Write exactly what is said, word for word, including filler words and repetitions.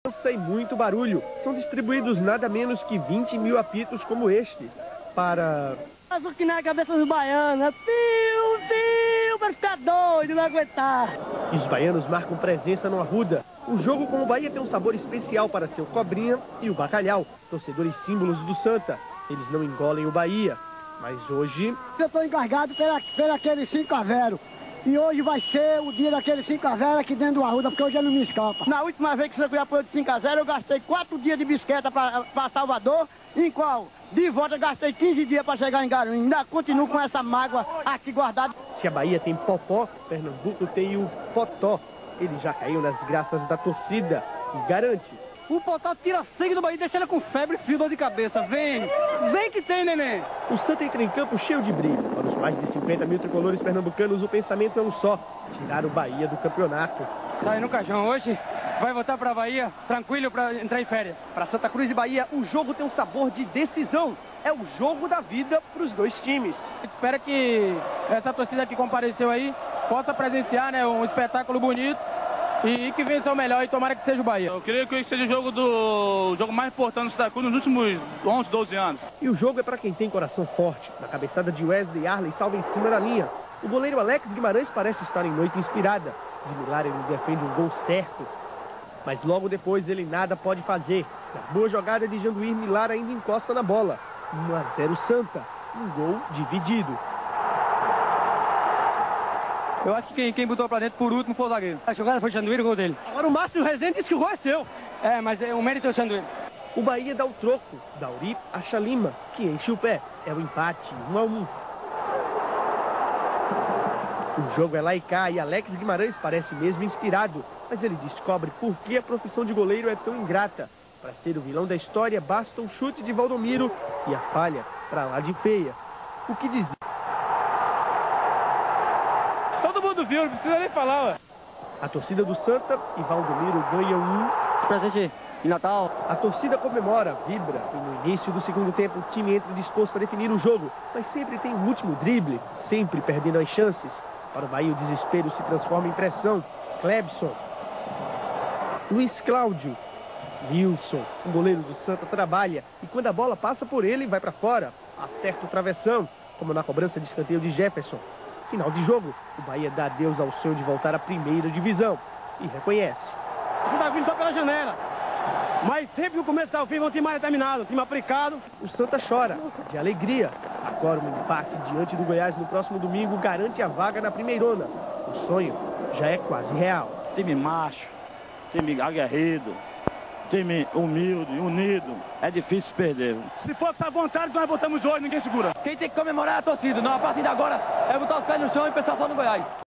E muito barulho. São distribuídos nada menos que vinte mil apitos como estes para... Mas o que na cabeça dos baianos, piu, piu, mas tá doido, não aguentar. E os baianos marcam presença no Arruda. O jogo com o Bahia tem um sabor especial para seu Cobrinha e o Bacalhau, torcedores símbolos do Santa. Eles não engolem o Bahia, mas hoje... Eu estou encarregado pela, pela aquele cinco a zero. E hoje vai ser o dia daquele cinco a zero aqui dentro do Arruda, porque hoje eu não me escapa. Na última vez que você foi apoio de cinco a zero, eu gastei quatro dias de bicicleta para Salvador, em qual, de volta, eu gastei quinze dias para chegar em Garuim. Ainda continuo com essa mágoa aqui guardada. Se a Bahia tem Popó, Pernambuco tem o Potó. Ele já caiu nas graças da torcida e garante. O Potó tira sangue do Bahia e deixa ela com febre e fio, dor de cabeça. Vem, vem que tem, neném. O Santa entra em campo cheio de brilho. Para os mais de cinquenta mil tricolores pernambucanos, o pensamento é um só: tirar o Bahia do campeonato. Sai no caixão hoje, vai voltar para a Bahia, tranquilo para entrar em férias. Para Santa Cruz e Bahia, o jogo tem um sabor de decisão. É o jogo da vida para os dois times. Espero que essa torcida que compareceu aí possa presenciar, né, um espetáculo bonito. E que vença o melhor e tomara que seja o Bahia. Eu creio que esse seja o jogo, do, o jogo mais importante do Santa Cruz nos últimos onze, doze anos. E o jogo é para quem tem coração forte. Na cabeçada de Wesley, Arley salva em cima da linha. O goleiro Alex Guimarães parece estar em noite inspirada. De milagre ele defende um gol certo. Mas logo depois ele nada pode fazer. Na boa jogada de Janduir, Milar ainda encosta na bola. um a zero Santa. Um gol dividido. Eu acho que quem, quem botou pra dentro por último foi o zagueiro. A jogada foi o Janduíra, o gol dele. Agora o Márcio Rezende disse que o gol é seu. É, mas é, o mérito é o Janduíra. O Bahia dá o troco. Dauri acha Lima, que enche o pé. É o empate, um a um. O jogo é lá e cá e Alex Guimarães parece mesmo inspirado. Mas ele descobre por que a profissão de goleiro é tão ingrata. Para ser o vilão da história, basta um chute de Valdomiro e a falha pra lá de feia. O que dizer? Todo mundo viu, não precisa nem falar, ué. A torcida do Santa e Valdomiro ganham um... Presente de Natal. A torcida comemora, vibra, e no início do segundo tempo o time entra disposto a definir o jogo, mas sempre tem o último drible, sempre perdendo as chances. Para o Bahia o desespero se transforma em pressão. Clebson, Luiz Cláudio, Wilson, o goleiro do Santa, trabalha, e quando a bola passa por ele, vai para fora. Acerta o travessão, como na cobrança de escanteio de Jefferson. Final de jogo, o Bahia dá adeus ao sonho de voltar à primeira divisão e reconhece. Você tá vindo só pela janela. Mas sempre que o começo tá ao fim, vão time mais determinado, time aplicado. O Santa chora, de alegria. Agora um empate diante do Goiás no próximo domingo garante a vaga na primeirona. O sonho já é quase real. Time macho, time aguerrido, time humilde, unido. É difícil perder. Se for essa vontade, nós botamos hoje, ninguém segura. Quem tem que comemorar é a torcida. Não, a partir de agora é botar os pés no chão e pensar só no Goiás.